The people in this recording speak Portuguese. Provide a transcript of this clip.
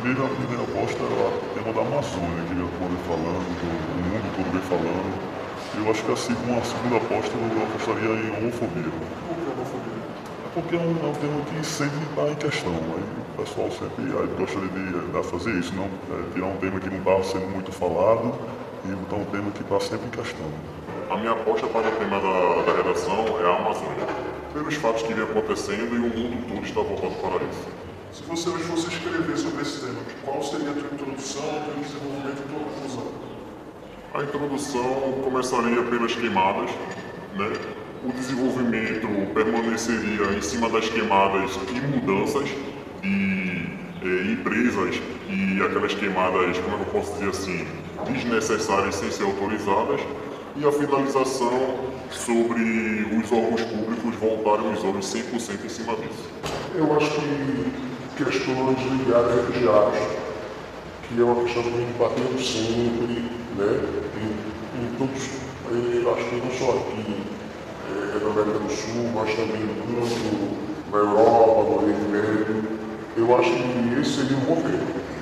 a primeira aposta era o tema da Amazônia, que a turma vem falando, que o mundo todo vem falando. Eu acho que a segunda aposta eu apostaria em homofobia. Por que homofobia? É porque é um tema que sempre está em questão. Aí o pessoal sempre gostaria de fazer isso, não? Tirar um tema que não está sendo muito falado e botar um tema que está sempre em questão. A minha aposta para o tema da redação é a Amazônia, pelos fatos que vem acontecendo e o mundo todo está voltado para isso. Se você hoje fosse escrever sobre esse tema, qual seria a tua introdução, o teu desenvolvimento e a tua conclusão? A introdução começaria pelas queimadas, né? O desenvolvimento permaneceria em cima das queimadas e mudanças de empresas e aquelas queimadas, como eu posso dizer assim, desnecessárias sem ser autorizadas, e a finalização sobre os órgãos públicos voltarem os olhos 100% em cima disso. Eu acho que questões ligadas a refugiados, que é uma questão que vem batendo sempre, né? Em todos, eu acho que não só aqui, na América do Sul, mas também no mundo, na Europa, no Oriente Médio. Eu acho que esse seria um bom tema.